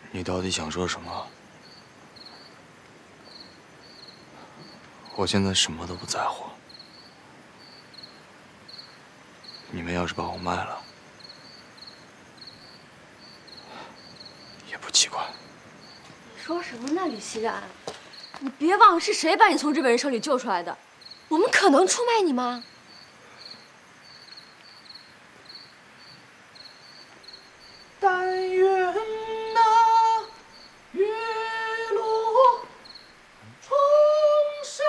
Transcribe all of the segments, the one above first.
你到底想说什么？我现在什么都不在乎。你们要是把我卖了，也不奇怪。 你说什么呢，李熙然？你别忘了是谁把你从这个人手里救出来的。我们可能出卖你吗？ 但愿那月落重生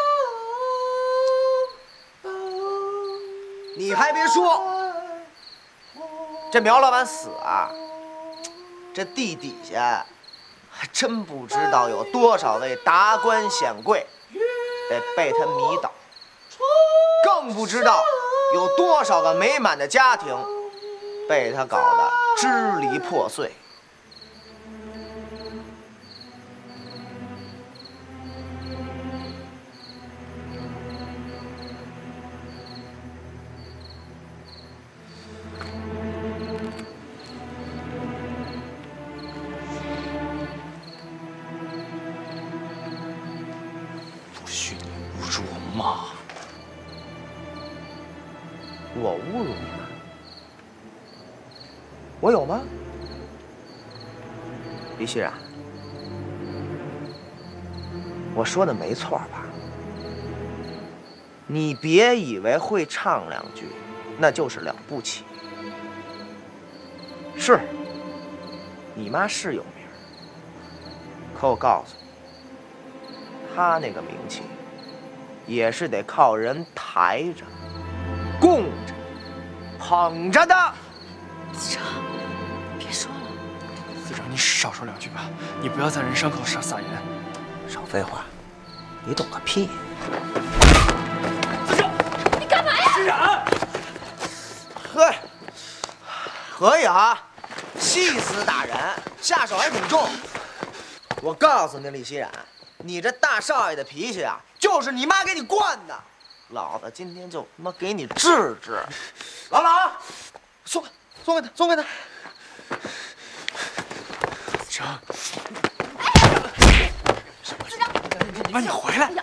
灯。 你还别说，这苗老板死啊，这地底下还真不知道有多少位达官显贵得被他迷倒，更不知道有多少个美满的家庭被他搞得支离破碎。 不许你侮辱我妈！ 我侮辱你吗？我有吗？李熙然，我说的没错吧？你别以为会唱两句，那就是了不起。是，你妈是有名，可我告诉你，她那个名气，也是得靠人抬着、供着、捧着的。 子成，别说了。 司长，你少说两句吧，你不要在人伤口上撒盐。 少废话，你懂个屁！ 司长， 你干嘛呀？ 施然， 呵，可以啊，气死打人，下手还挺重。我告诉你，李熙然，你这大少爷的脾气啊，就是你妈给你惯的。老子今天就他妈给你治治。老老，松开他，松开他！ 子成，妈，你回来！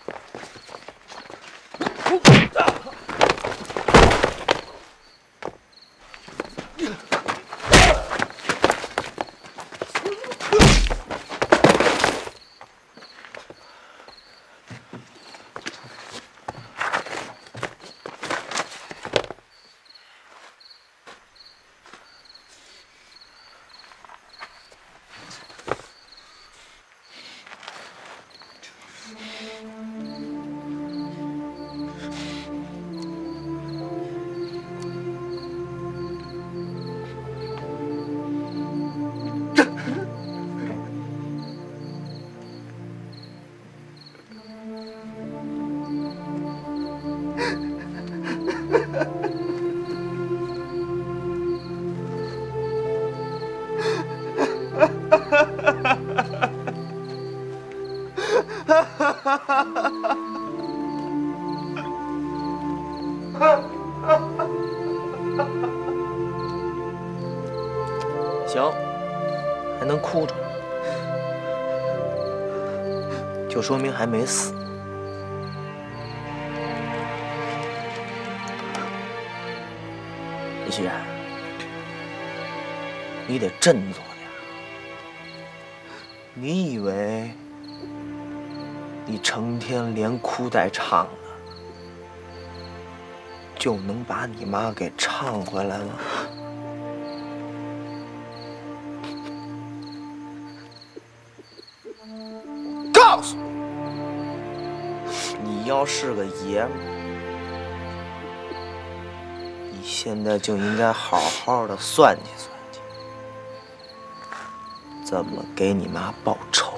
行，还能哭着，就说明还没死。李熙然，你得振作点。你以为你成天连哭带唱的，就能把你妈给唱回来吗？告诉你，你要是个爷们儿，你现在就应该好好的算计算计，怎么给你妈报仇。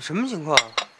什么情况？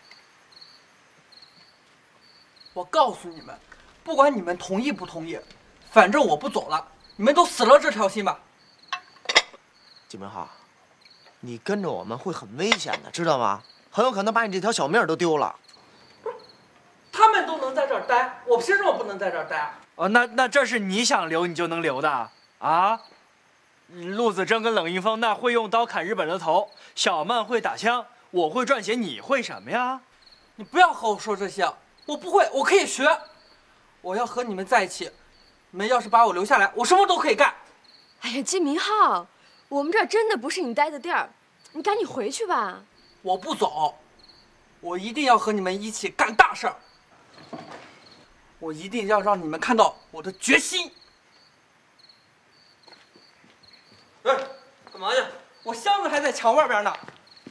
我告诉你们，不管你们同意不同意，反正我不走了，你们都死了这条心吧。 金明浩，你跟着我们会很危险的，知道吗？很有可能把你这条小命都丢了。 他们都能在这儿待，我凭什么不能在这儿待？ 哦，那这是你想留你就能留的啊？陆子正跟冷一峰那会用刀砍日本的头，小曼会打枪，我会撰写，你会什么呀？ 你不要和我说这些，我不会，我可以学。我要和你们在一起，你们要是把我留下来，我什么都可以干。 哎呀，金明浩，我们这儿真的不是你待的地儿，你赶紧回去吧。 我不走，我一定要和你们一起干大事儿。我一定要让你们看到我的决心。哎，干嘛去？我箱子还在墙外边呢。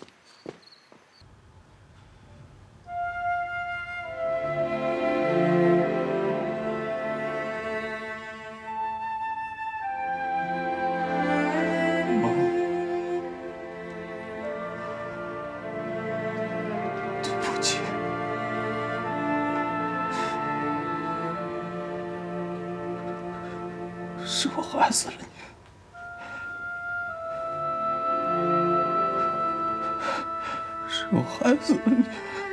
是我害死了你，是我害死了你。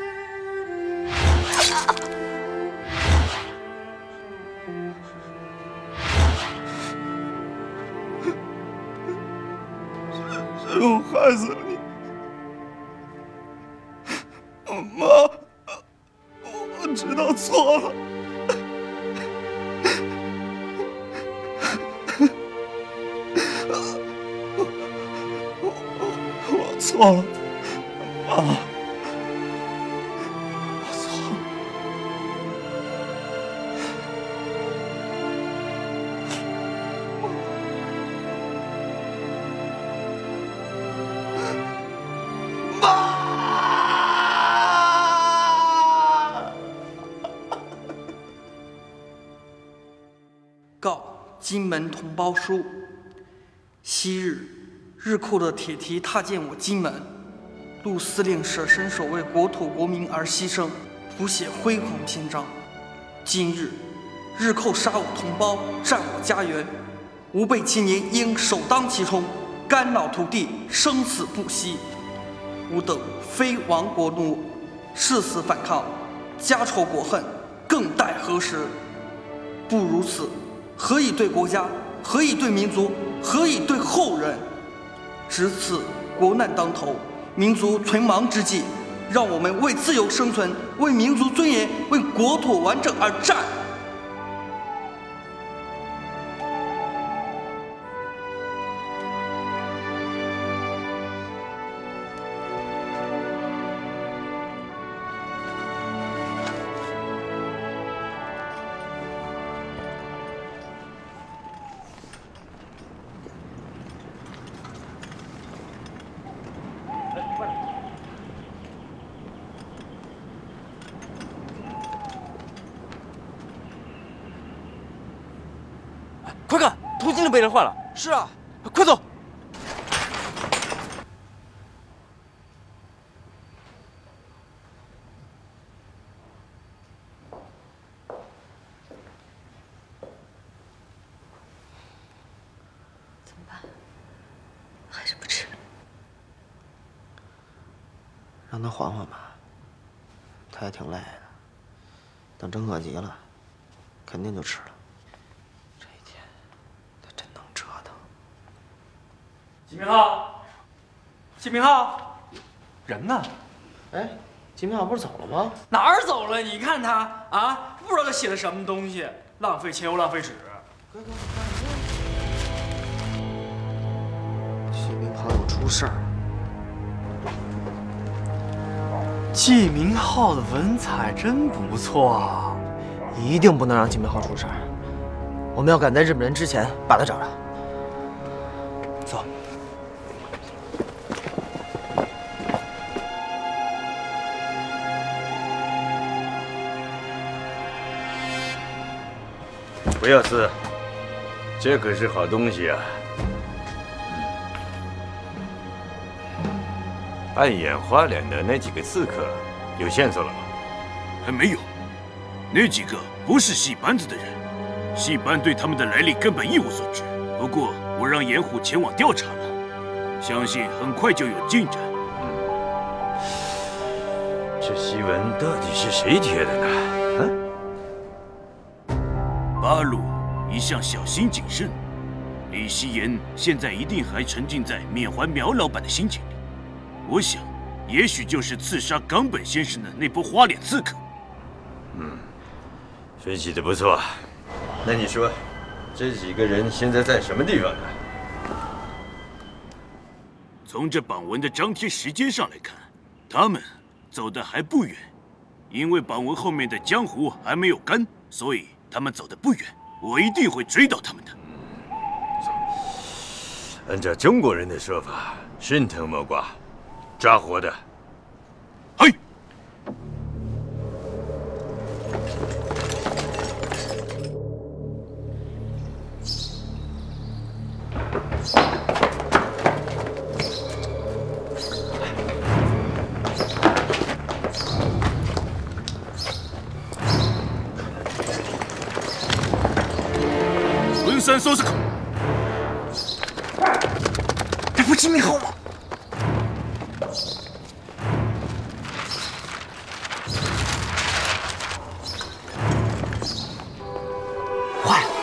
是我害死了你，妈，我知道错了。我错了，妈，我错了。 告金门同胞书：昔日日寇的铁蹄踏进我金门，陆司令舍身守卫国土国民而牺牲，谱写辉煌篇章。今日日寇杀我同胞，占我家园，吾辈青年应首当其冲，干扰土地，生死不息。吾等非亡国奴，誓死反抗，家仇国恨，更待何时？不如此，何以对国家？何以对民族？何以对后人？值此国难当头，民族存亡之际，让我们为自由生存，为民族尊严，为国土完整而战。 快看，途经理被人换了。 是啊， 快走！ 怎么办？还是不吃？ 让他缓缓吧，他也挺累的。等真饿极了，肯定就吃了。这一天，他真能折腾。 金明浩，金明浩，人呢？ 哎，金明浩不是走了吗？ 哪儿走了？你看他啊，不知道他写的什么东西，浪费钱又浪费纸。 金明浩又出事儿。 季明浩的文采真不错啊！ 一定不能让金明浩出事儿。我们要赶在日本人之前把他找着。 走。 不要吃，这可是好东西啊！ 扮演花脸的那几个刺客，有线索了吗？ 还没有，那几个不是戏班子的人，戏班对他们的来历根本一无所知。不过我让严虎前往调查了，相信很快就有进展。 这檄文到底是谁贴的呢？ 八路一向小心谨慎，李希言现在一定还沉浸在缅怀苗老板的心情里。我想，也许就是刺杀冈本先生的那波花脸刺客。 分析的不错。那你说，这几个人现在在什么地方呢？ 从这榜文的张贴时间上来看，他们走得还不远。因为榜文后面的江湖还没有干，所以他们走得不远。我一定会追到他们的。 按照中国人的说法，顺藤摸瓜，抓活的。 嘿。文山搜索口， 这不金明浩吗？坏了！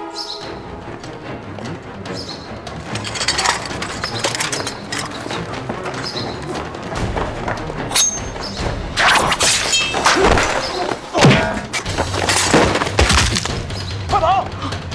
快跑！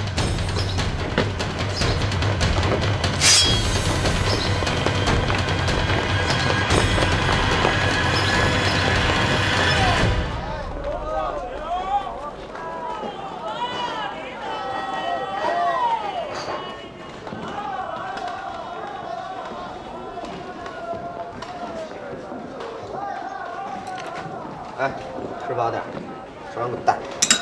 哎，吃饱点，吃完滚蛋。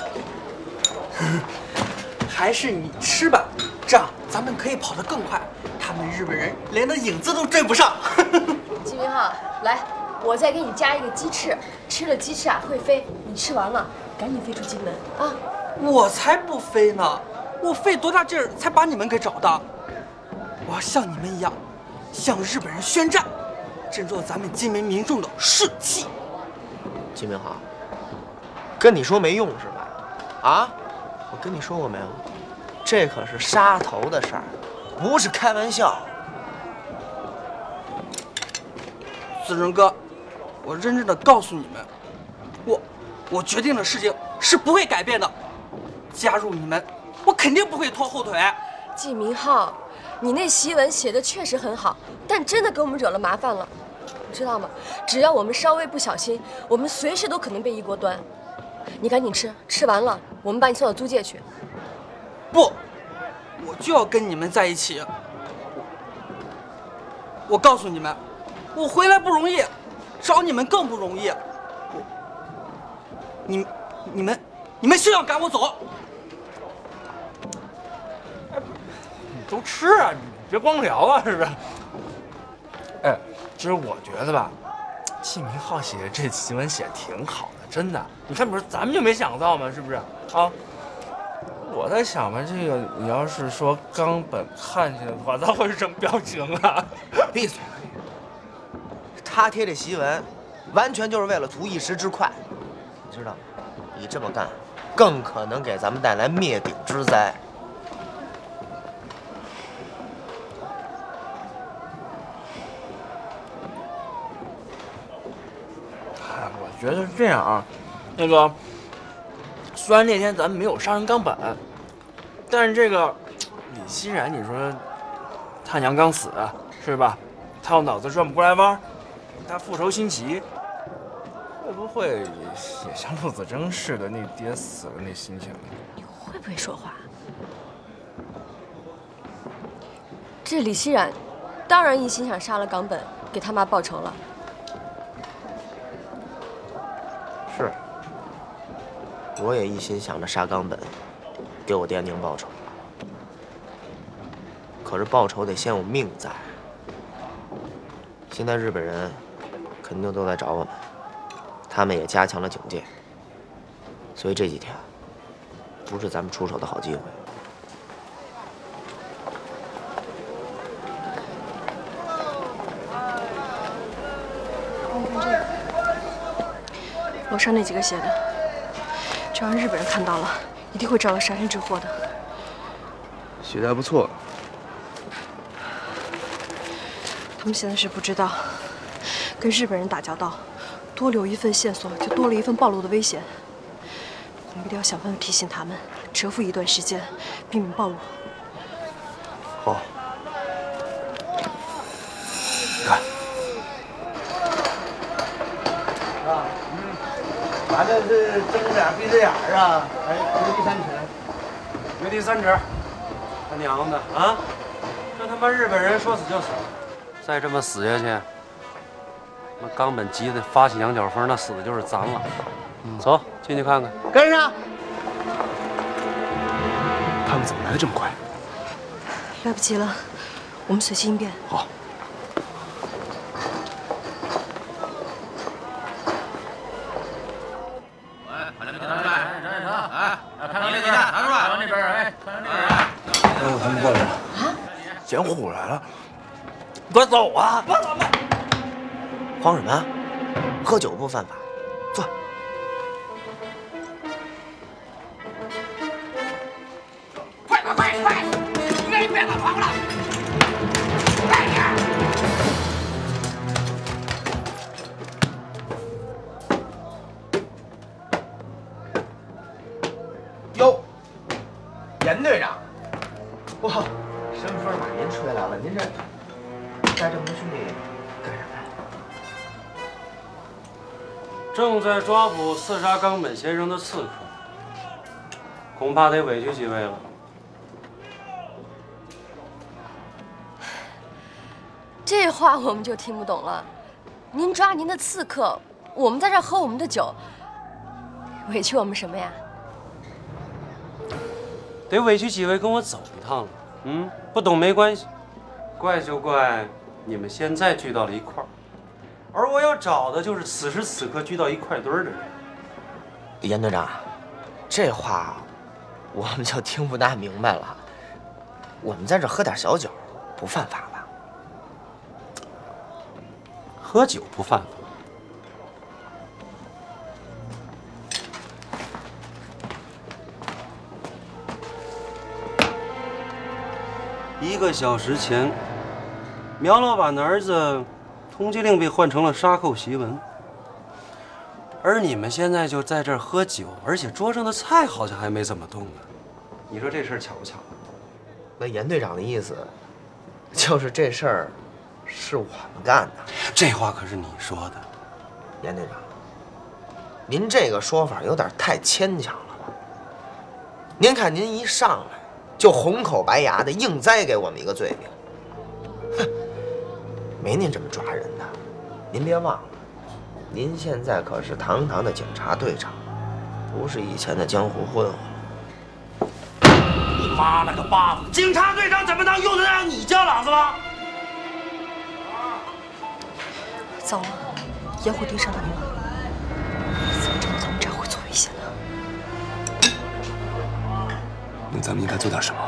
还是你吃吧，这样咱们可以跑得更快，他们日本人连个影子都追不上。 金明浩，来，我再给你加一个鸡翅，吃了鸡翅啊会飞，你吃完了赶紧飞出金门啊！ 我才不飞呢，我费多大劲儿才把你们给找到？我要像你们一样，向日本人宣战，振作咱们金门民众的士气。 金明浩，跟你说没用是吧？啊，我跟你说过没有？这可是杀头的事儿，不是开玩笑。 子仁哥，我认真的告诉你们，我决定的事情是不会改变的。加入你们，我肯定不会拖后腿。 季明浩，你那檄文写的确实很好，但真的给我们惹了麻烦了，你知道吗？只要我们稍微不小心，我们随时都可能被一锅端。你赶紧吃，吃完了我们把你送到租界去。 不，我就要跟你们在一起。我告诉你们，我回来不容易，找你们更不容易。你们休想赶我走！ 你都吃啊，你别光聊啊，是不是？哎，其实我觉得吧，季明浩写的这檄文写挺好的，真的。你看，不是咱们就没想到吗？是不是啊？我在想吧，这个你要是说冈本看见的话，他会是什么表情啊？ 闭嘴！他贴这檄文，完全就是为了图一时之快，你知道吗？你这么干，更可能给咱们带来灭顶之灾。 哎，我觉得是这样啊，那个虽然那天咱们没有杀人冈本，但是这个李熙然，你说他娘刚死，是吧？他又脑子转不过来弯，他复仇心急，会不会也像陆子征似的，那爹死了那心情？ 你会不会说话？这李熙然，当然一心想杀了冈本，给他妈报仇了。 是，我也一心想着杀冈本，给我爹娘报仇。可是报仇得先有命在。现在日本人肯定都在找我们，他们也加强了警戒。所以这几天不是咱们出手的好机会。 你看这个，楼上那几个写的，这让日本人看到了，一定会找到杀身之祸的。 写的还不错。 他们现在是不知道，跟日本人打交道，多留一份线索，就多了一份暴露的危险。我们一定要想办法提醒他们，蛰伏一段时间，避免暴露。 好。你看， 咱这是睁着眼闭着眼啊！哎，掘地三尺，掘地三尺，他娘的啊！这他妈日本人说死就死，再这么死下去，那冈本急的发起羊角风，那死的就是咱了。走进去看看，跟上。 他们怎么来的这么快？ 来不及了，我们随机应变。 好。他们过来了啊！捡虎来了！ 快走啊！ 慌什么？喝酒不犯法，坐。 快！你别打跑了！快点！ 哟，严队长，哇，什么时候把您吹来了？您这带这么多兄弟干什么呀？ 正在抓捕刺杀冈本先生的刺客，恐怕得委屈几位了。 这话我们就听不懂了。您抓您的刺客，我们在这喝我们的酒，委屈我们什么呀？ 得委屈几位跟我走一趟了。不懂没关系，怪就怪你们现在聚到了一块儿，而我要找的就是此时此刻聚到一块堆儿的人。 严队长，这话我们就听不大明白了。我们在这喝点小酒，不犯法吧？ 喝酒不犯法。1个小时前，苗老板的儿子通缉令被换成了杀扣檄文，而你们现在就在这儿喝酒，而且桌上的菜好像还没怎么动呢。你说这事儿巧不巧？ 那严队长的意思，就是这事儿是我们干的。 这话可是你说的， 严队长，您这个说法有点太牵强了吧？您看您一上来就红口白牙的硬栽给我们一个罪名，哼，没您这么抓人的。您别忘了，您现在可是堂堂的警察队长，不是以前的江湖混混。 你妈了个巴子！警察队长怎么当，又能让你叫老子了？ 糟了，野虎盯上他们了，怎么着他们这会做危险了。 那咱们应该做点什么？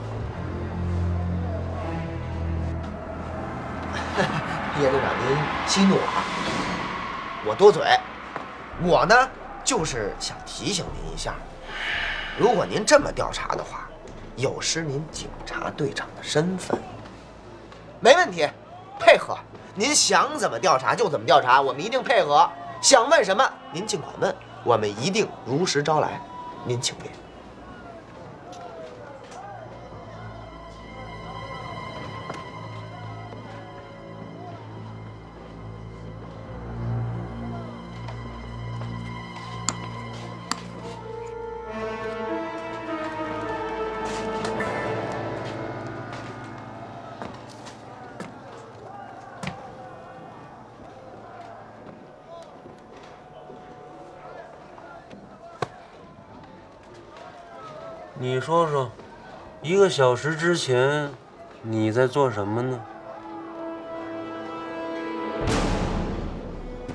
叶队长，您息怒啊！我多嘴，我呢就是想提醒您一下，如果您这么调查的话，有失您警察队长的身份。没问题，配合。您想怎么调查就怎么调查，我们一定配合。想问什么，您尽管问，我们一定如实招来。您请便。 你说说，1个小时之前你在做什么呢？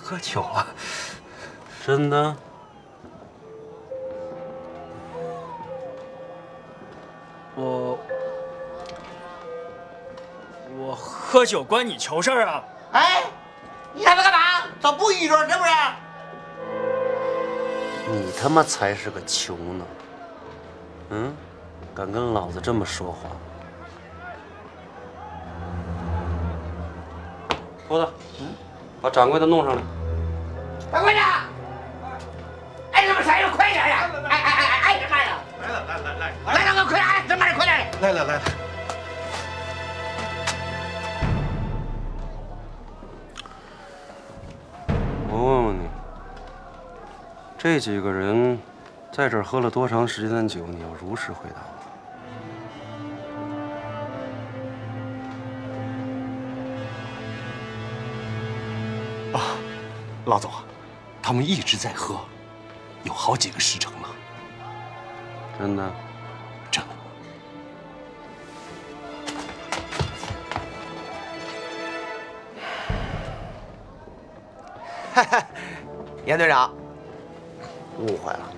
喝酒了。真的？ 我喝酒关你球事儿啊？ 哎，你看他干嘛？找不依准是不是？ 你他妈才是个球呢！嗯，敢跟老子这么说话？秃子，把掌柜的弄上来。 掌柜的，哎，怎么才有快点呀？哎，什么呀？来，大哥，快点，哎，这慢点，快点。 来了。 我问问你，这几个人在这儿喝了多长时间的酒？你要如实回答我。 啊，老总，他们一直在喝，有好几个时辰了。 真的？ 真的。 严队长，误会了。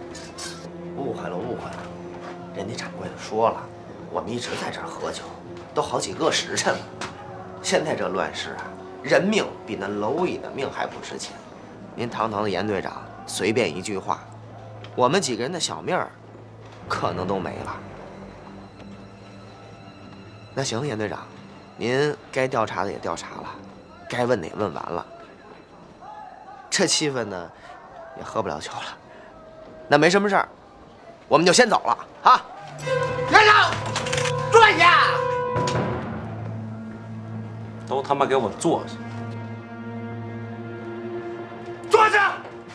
人家掌柜的说了，我们一直在这儿喝酒，都好几个时辰了。现在这乱世啊，人命比那蝼蚁的命还不值钱。您堂堂的严队长，随便一句话，我们几个人的小命儿可能都没了。那行，严队长，您该调查的也调查了，该问的也问完了。这气氛呢，也喝不了酒了。那没什么事儿，我们就先走了啊！ 连长，坐下。 都他妈给我坐下！ 坐下。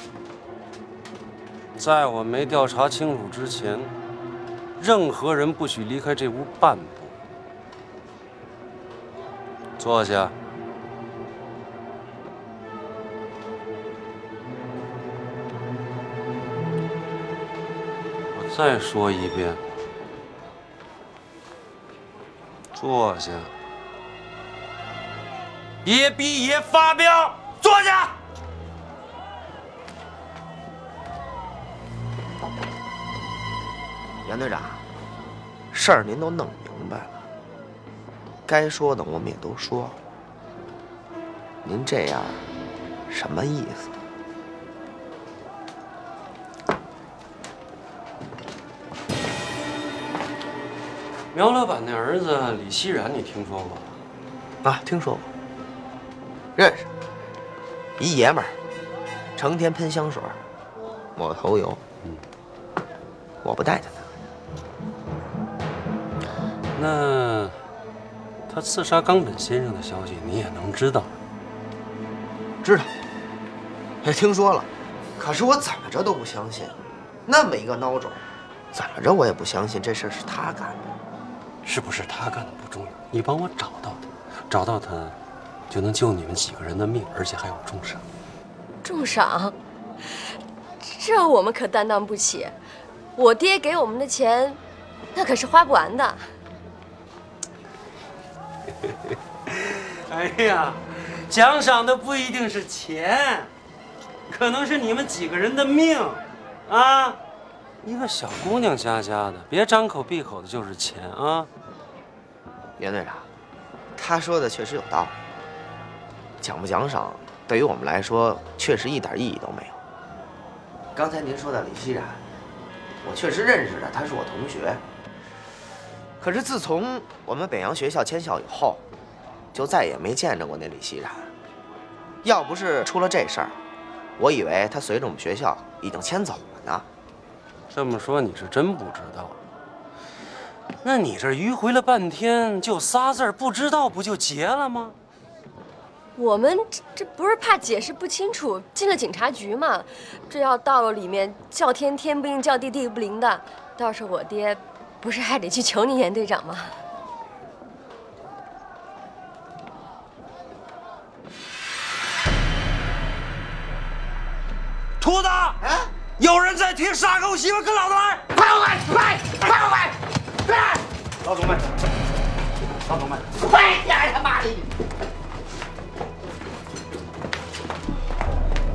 在我没调查清楚之前，任何人不许离开这屋半步。坐下。我再说一遍，坐下。爷逼爷发飙，坐下。 严队长，事儿您都弄明白了，该说的我们也都说了。您这样什么意思？ 苗老板那儿子李熙然，你听说过？ 啊，听说过，认识。一爷们儿，成天喷香水，抹头油。我不带着他。 那他刺杀冈本先生的消息你也能知道？ 知道，也听说了，可是我怎么着都不相信，那么一个孬种，怎么着我也不相信这事儿是他干的。 是不是他干的不重要，你帮我找到他，找到他，就能救你们几个人的命，而且还有重赏。 重赏？这我们可担当不起。我爹给我们的钱，那可是花不完的。 哎呀，奖赏的不一定是钱，可能是你们几个人的命，啊！一个小姑娘家的，别张口闭口的就是钱啊！ 袁队长，他说的确实有道理。奖不奖赏，对于我们来说，确实一点意义都没有。刚才您说的李熙然，我确实认识他，他是我同学。可是自从我们北洋学校迁校以后，就再也没见着过那李熙然。要不是出了这事儿，我以为他随着我们学校已经迁走了呢。 这么说你是真不知道？那你这迂回了半天，就仨字儿不知道，不就结了吗？ 我们这不是怕解释不清楚进了警察局吗？这要到了里面叫天天不应，叫地地不灵的，到时候我爹不是还得去求你严队长吗？ 秃子，有人在提杀狗媳妇，跟老子来！ 快快快快快！对， 老总们，老总们， 快点！他妈的！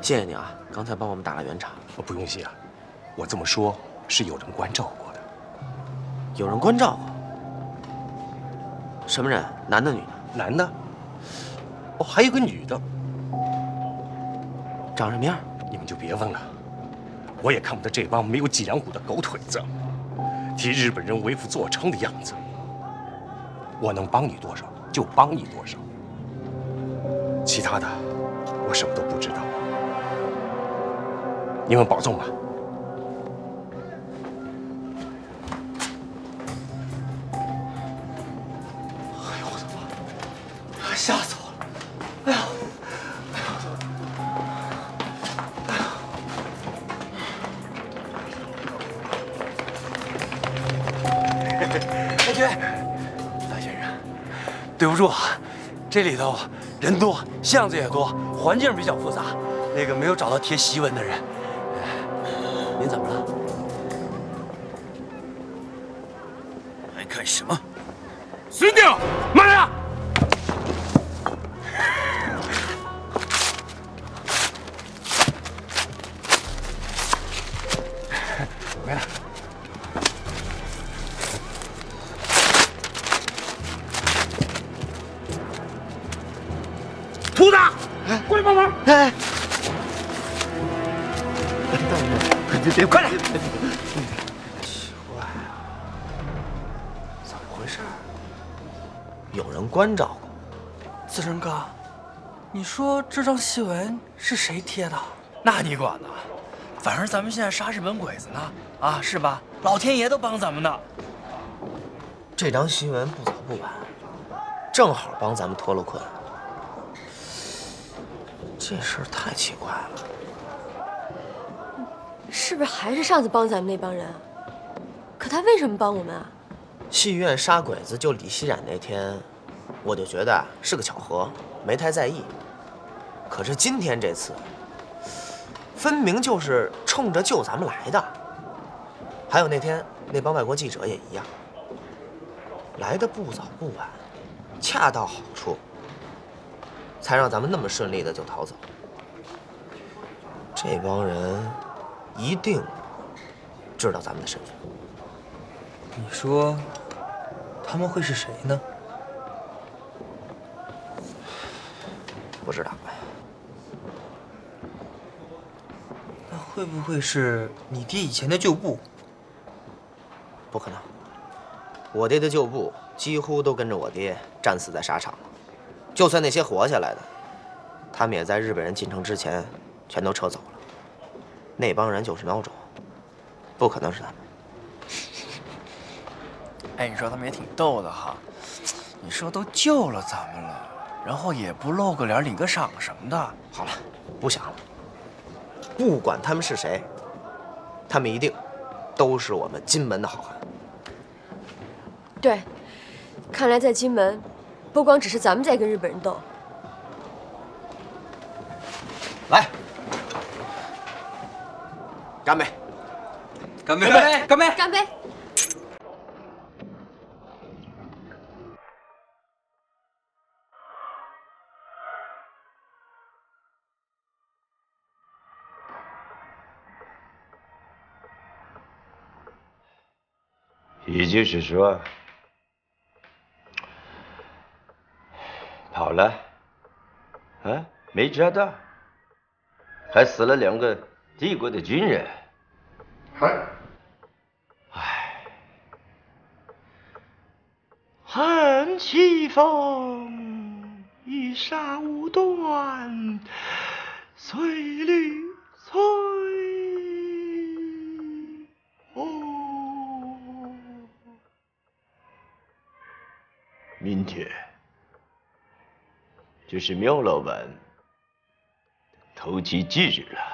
谢谢你啊，刚才帮我们打了圆场。 不用谢啊，我这么说是有人关照过的。 有人关照过？什么人？男的女的？ 男的。哦，还有个女的。 长什么样？ 你们就别问了，我也看不得这帮没有脊梁骨的狗腿子替日本人为父作伥的样子。我能帮你多少就帮你多少，其他的我什么都不知道。你们保重吧。 哎呦我的妈！吓死我了！哎呀！ 太君，大先生，对不住啊，这里头人多，巷子也多，环境比较复杂，那个没有找到贴檄文的人。您怎么了？ 还看什么？死掉！慢点！ 没了。 秃子，过来帮忙！ 哎，别快点！奇怪啊，怎么回事？有人关照过？ 子珍哥，你说这张檄文是谁贴的？ 那你管呢？反正咱们现在杀日本鬼子呢，啊，是吧？老天爷都帮咱们呢。 这张檄文不早不晚，正好帮咱们脱了困。这事儿太奇怪了。 是不是还是上次帮咱们那帮人？可他为什么帮我们啊？ 戏院杀鬼子救李熙冉那天，我就觉得是个巧合，没太在意。可是今天这次，分明就是冲着救咱们来的。还有那天那帮外国记者也一样，来的不早不晚，恰到好处，才让咱们那么顺利的就逃走。这帮人一定知道咱们的身份。 你说他们会是谁呢？ 不知道。 那会不会是你爹以前的旧部？ 不可能，我爹的旧部几乎都跟着我爹战死在沙场了。就算那些活下来的，他们也在日本人进城之前全都撤走了。那帮人就是孬种，不可能是他们。 哎，你说他们也挺逗的哈。你说都救了咱们了，然后也不露个脸、领个赏什么的。 好了，不想了。不管他们是谁，他们一定都是我们金门的好汉。 对，看来在金门，不光只是咱们在跟日本人斗。 来，干杯！ 干杯！干杯！干杯！ 干杯！ 也就是说，跑了，啊，没抓到，还死了2个帝国的军人。唉，恨西风，一沙无断，碎绿翠。哦。明天就是苗老板头七忌日了，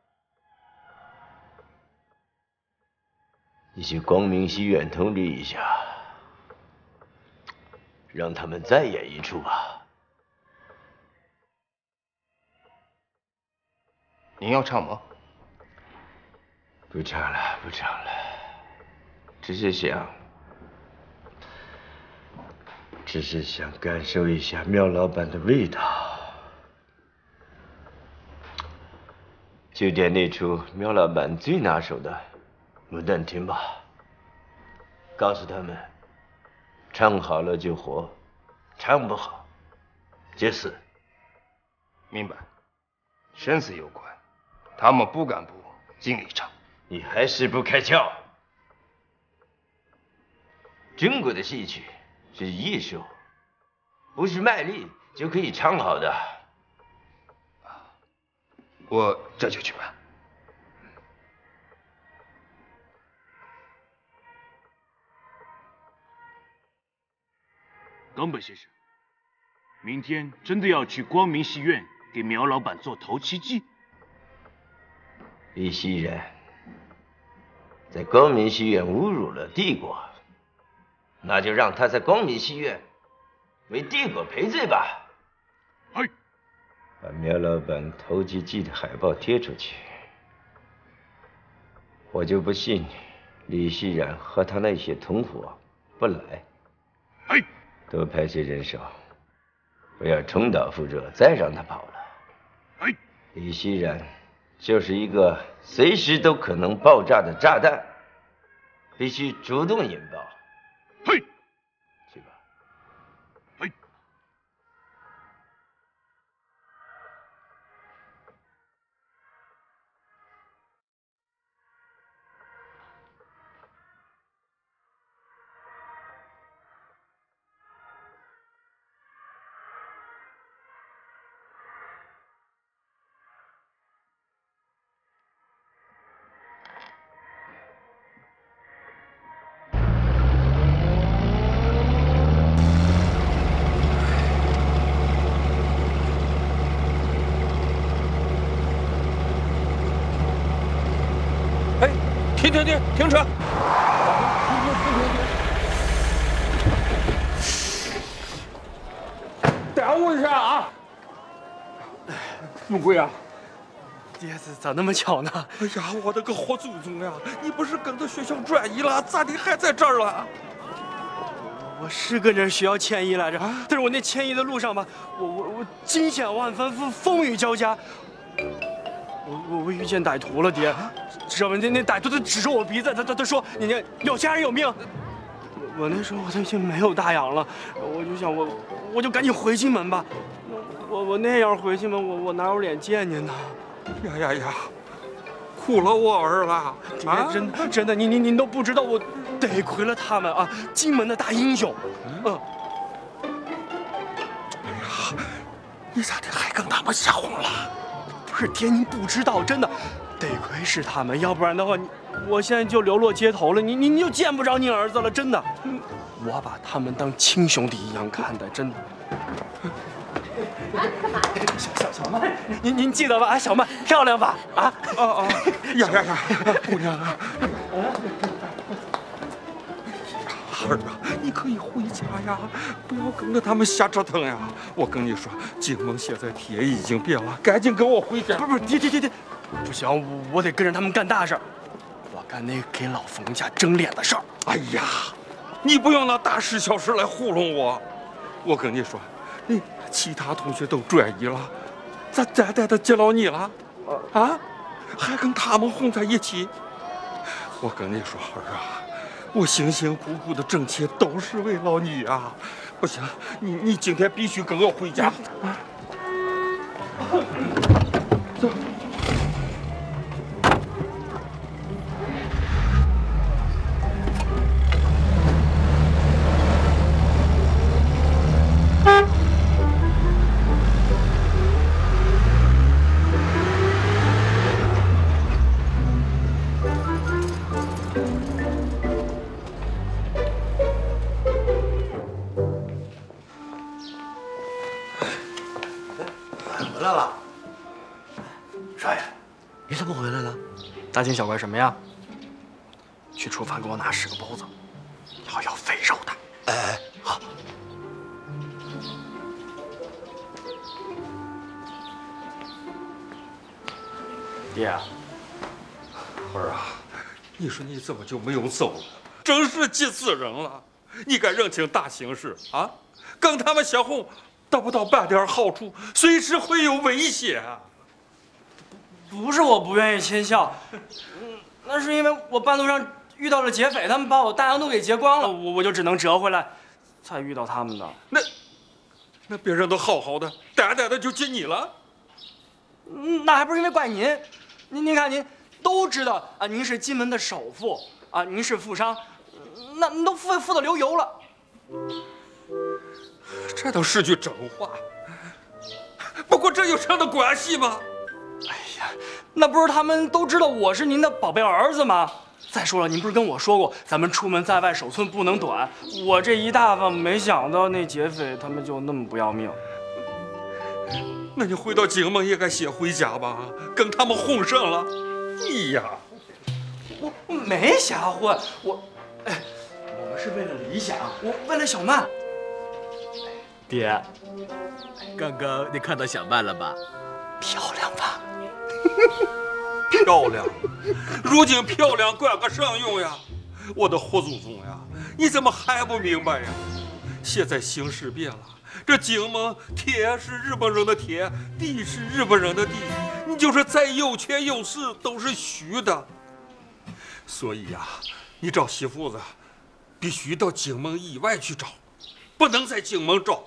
你去光明戏院通知一下，让他们再演一出吧。 您要唱吗？ 不唱了，不唱了，只是想感受一下苗老板的味道。 就点那出苗老板最拿手的《牡丹亭》吧。告诉他们，唱好了就活，唱不好就死。 明白。生死攸关，他们不敢不尽力唱。 你还是不开窍。中国的戏曲是艺术，不是卖力就可以唱好的。 我这就去办。 冈本先生，明天真的要去光明戏院给苗老板做头七祭？ 李熙然在光明戏院侮辱了帝国，那就让他在光明戏院为帝国赔罪吧。 哎， 把苗老板头七祭的海报贴出去，我就不信李熙然和他那些同伙不来。 哎， 多派些人手，不要重蹈覆辙，再让他跑了。 哎， 李熙然就是一个随时都可能爆炸的炸弹，必须主动引爆。 嘿， 去吧。 嘿。 停车！ 耽误一下啊！永贵啊， 爹，咋那么巧呢？ 哎呀，我的个活祖宗呀！你不是跟着学校转移了，咋的还在这儿了？ 我是跟着学校迁移来着，但是我那迁移的路上吧，我惊险万分，风雨交加。我遇见歹徒了，爹，知道吗？那歹徒他指着我鼻子，他说你有家人有命。我那时候我都已经没有大洋了，我就想我就赶紧回进门吧。我那样回进门，我哪有脸见您呢？ 呀！苦了我儿了啊！ 真的，您都不知道，我得亏了他们啊，金门的大英雄。 哎呀，你咋的还跟他们瞎混了？ 不是爹，您不知道，真的，得亏是他们，要不然的话，我现在就流落街头了，您就见不着您儿子了，真的。我把他们当亲兄弟一样看待，真的。小曼，您记得吧？啊，小曼漂亮吧？啊呀，姑娘啊！儿啊，你可以回家呀，不要跟着他们瞎折腾呀！我跟你说，京蒙现在天已经变了，赶紧跟我回家！ 不是，爹，不行，我得跟着他们干大事，我干那给老冯家争脸的事儿。 哎呀，你不用拿大事小事来糊弄我！我跟你说，其他同学都转移了，咋单单的接到你了？啊，还跟他们混在一起？我跟你说，儿啊！我辛辛苦苦的挣钱都是为了你啊！不行，你今天必须跟我回家。走。 来了， 少爷，你怎么回来了？ 大惊小怪什么呀？去厨房给我拿10个包子，要肥肉的。 哎，好。 爹， 儿啊，你说你怎么就没有走了？真是急死人了！你该认清大形势啊，跟他们相混。得不到半点好处，随时会有危险。 不是我不愿意迁校，那是因为我半路上遇到了劫匪，他们把我大洋都给劫光了，我就只能折回来，才遇到他们的。 那别人都好好的，呆呆的就进你了。 那还不是因为怪您？您看您都知道啊，您是金门的首富啊，您是富商，那您都富得流油了。 这倒是句真话。不过这有什么关系吗？ 哎呀，那不是他们都知道我是您的宝贝儿子吗？再说了，您不是跟我说过，咱们出门在外手寸不能短。我这一大发，没想到那劫匪他们就那么不要命。 那你回到荆门也该先回家吧，跟他们混上了。你呀， 我没瞎混，我们是为了理想，我为了小曼。 爹，刚刚你看到小曼了吧？ 漂亮吧？ 漂亮，如今漂亮管个上用呀！我的胡祖宗呀，你怎么还不明白呀？现在形势变了，这荆门天是日本人的天，地是日本人的地，你就是再有权有势都是虚的。所以呀，你找媳妇子必须到荆门以外去找，不能在荆门找。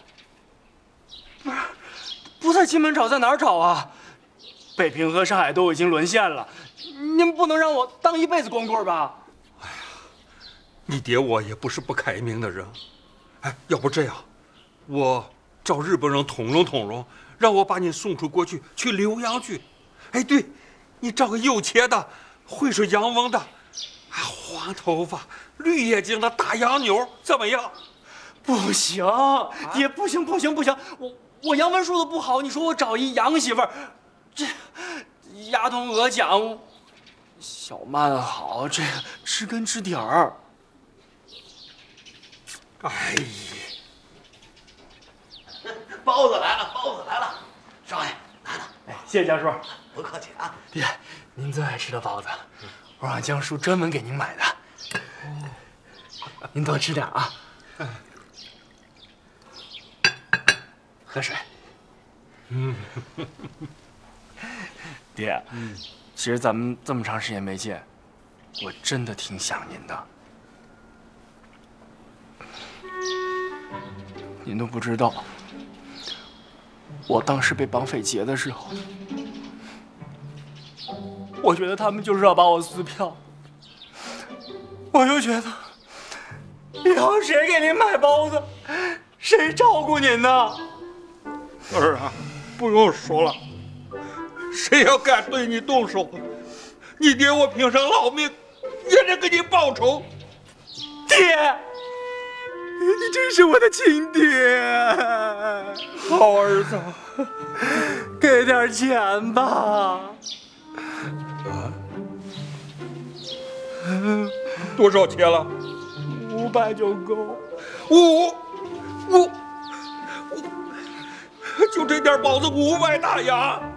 不在金门找，在哪儿找啊？北平和上海都已经沦陷了，您不能让我当一辈子光棍吧？ 哎呀，你爹我也不是不开明的人。哎，要不这样，我找日本人通融，让我把你送出国去留洋去。哎，对，你找个有钱的，会说洋文的，黄头发、绿眼睛的大洋妞，怎么样？ 不行，爹，不行，我洋文说的不好，你说我找一洋媳妇儿，这丫头鹅讲，小曼好，这个知根知底儿。 哎呀， 包子来了，少爷拿了。 哎，谢谢江叔， 不客气啊。 爹，您最爱吃的包子，我让江叔专门给您买的。您多吃点啊。喝水。爹，其实咱们这么长时间没见，我真的挺想您的。您都不知道，我当时被绑匪劫的时候，我觉得他们就是要把我撕票，我就觉得以后谁给您买包子，谁照顾您呢？ 儿啊，不用说了，谁要敢对你动手，你爹我拼上老命也得给你报仇。 爹，你真是我的亲爹， 好儿子， 给点钱吧。 多少钱了 ？500就够。 就这点包子500大洋。